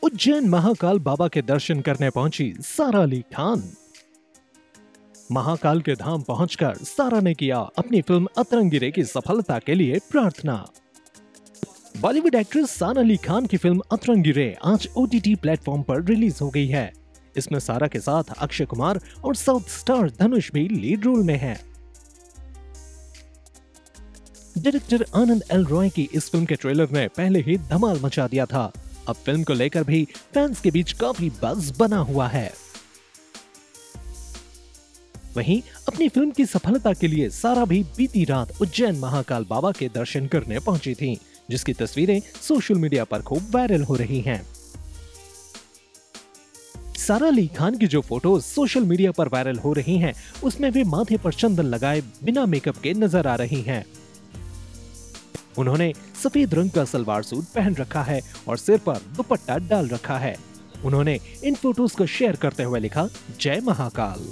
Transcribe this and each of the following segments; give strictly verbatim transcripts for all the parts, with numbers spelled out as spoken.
उज्जैन महाकाल बाबा के दर्शन करने पहुंची सारा अली खान। महाकाल के धाम पहुंचकर सारा ने किया अपनी फिल्म अतरंगी रे की सफलता के लिए प्रार्थना। बॉलीवुड एक्ट्रेस सारा अली खान की फिल्म अतरंगी रे आज ओटीटी प्लेटफॉर्म पर रिलीज हो गई है। इसमें सारा के साथ अक्षय कुमार और साउथ स्टार धनुष भी लीड रोल में हैं। डायरेक्टर आनंद एल रॉय की इस फिल्म के ट्रेलर ने पहले ही धमाल मचा दिया था। अब फिल्म को लेकर भी फैंस के बीच काफी बज़ बना हुआ है। वहीं अपनी फिल्म की सफलता के लिए सारा भी बीती रात उज्जैन महाकाल बाबा के दर्शन करने पहुंची थी, जिसकी तस्वीरें सोशल मीडिया पर खूब वायरल हो रही हैं। सारा अली खान की जो फोटोज सोशल मीडिया पर वायरल हो रही हैं, उसमें वे माथे पर चंदन लगाए बिना मेकअप के नजर आ रही हैं। उन्होंने सफेद रंग का सलवार सूट पहन रखा है और सिर पर दुपट्टा डाल रखा है। उन्होंने इन फोटोज को शेयर करते हुए लिखा, जय महाकाल।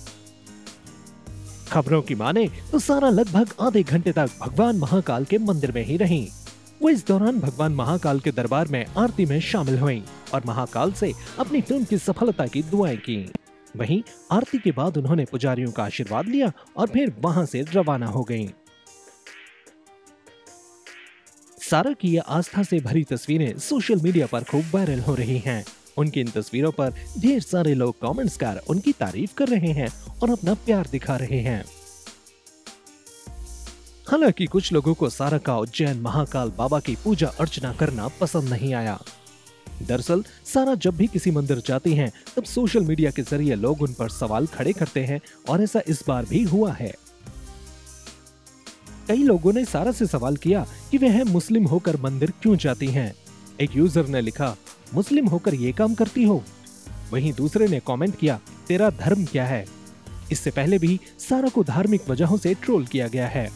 खबरों की माने तो सारा लगभग आधे घंटे तक भगवान महाकाल के मंदिर में ही रहीं। वो इस दौरान भगवान महाकाल के दरबार में आरती में शामिल हुईं और महाकाल से अपनी फिल्म की सफलता की दुआएं की। वहीं आरती के बाद उन्होंने पुजारियों का आशीर्वाद लिया और फिर वहां से रवाना हो गईं। सारा की ये आस्था से भरी तस्वीरें सोशल मीडिया पर खूब वायरल हो रही हैं। उनकी इन तस्वीरों पर ढेर सारे लोग कमेंट्स कर उनकी तारीफ कर रहे हैं और अपना प्यार दिखा रहे हैं। हालांकि कुछ लोगों को सारा का उज्जैन महाकाल बाबा की पूजा अर्चना करना पसंद नहीं आया। दरअसल सारा जब भी किसी मंदिर जाती हैं, तब सोशल मीडिया के जरिए लोग उन पर सवाल खड़े करते हैं और ऐसा इस बार भी हुआ है। कई लोगों ने सारा से सवाल किया कि वह मुस्लिम होकर मंदिर क्यों जाती हैं। एक यूजर ने लिखा, मुस्लिम होकर ये काम करती हो। वहीं दूसरे ने कमेंट किया, तेरा धर्म क्या है। इससे पहले भी सारा को धार्मिक वजहों से ट्रोल किया गया है।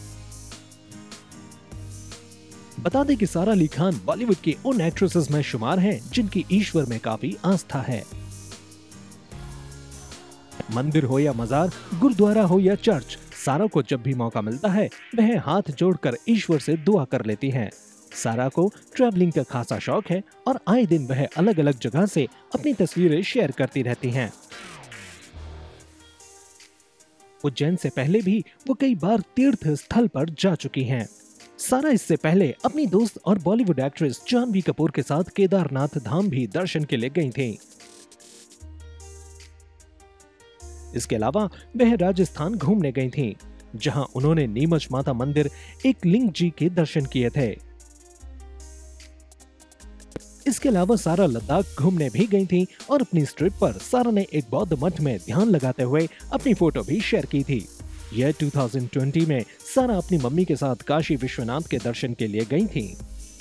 बता दें कि सारा अली खान बॉलीवुड की उन एक्ट्रेसेस में शुमार हैं जिनकी ईश्वर में काफी आस्था है। मंदिर हो या मजार, गुरुद्वारा हो या चर्च, सारा को जब भी मौका मिलता है वह हाथ जोड़कर ईश्वर से दुआ कर लेती हैं। सारा को ट्रैवलिंग का खासा शौक है और आए दिन वह अलग अलग जगह से अपनी तस्वीरें शेयर करती रहती हैं। उज्जैन से पहले भी वो कई बार तीर्थ स्थल पर जा चुकी हैं। सारा इससे पहले अपनी दोस्त और बॉलीवुड एक्ट्रेस जानवी कपूर के साथ केदारनाथ धाम भी दर्शन के लिए गई थी। इसके अलावा वह राजस्थान घूमने गई थीं, जहां उन्होंने नीमच माता मंदिर एक लिंग जी के दर्शन किए थे। इसके अलावा सारा लद्दाख घूमने भी गई थीं और अपनी इस ट्रिप पर सारा ने एक बौद्ध मठ में ध्यान लगाते हुए अपनी फोटो भी शेयर की थी। यह दो हज़ार बीस में सारा अपनी मम्मी के साथ काशी विश्वनाथ के दर्शन के लिए गई थीं।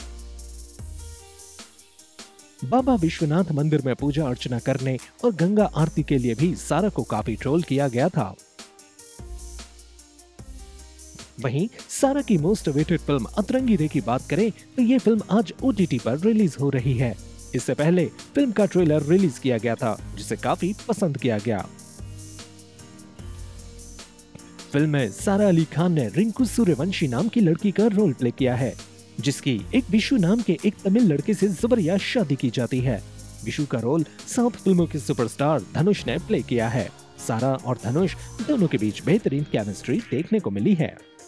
बाबा विश्वनाथ मंदिर में पूजा अर्चना करने और गंगा आरती के लिए भी सारा को काफी ट्रोल किया गया था। वहीं सारा की मोस्ट अवेटेड फिल्म अतरंगी रे की बात करें तो ये फिल्म आज ओटीटी पर रिलीज हो रही है। इससे पहले फिल्म का ट्रेलर रिलीज किया गया था, जिसे काफी पसंद किया गया। फिल्म में सारा अली खान ने रिंकू सूर्यवंशी नाम की लड़की का रोल प्ले किया है, जिसकी एक विशु नाम के एक तमिल लड़के से जबरदस्त शादी की जाती है। विशु का रोल साउथ फिल्मों के सुपरस्टार धनुष ने प्ले किया है। सारा और धनुष दोनों के बीच बेहतरीन केमिस्ट्री देखने को मिली है।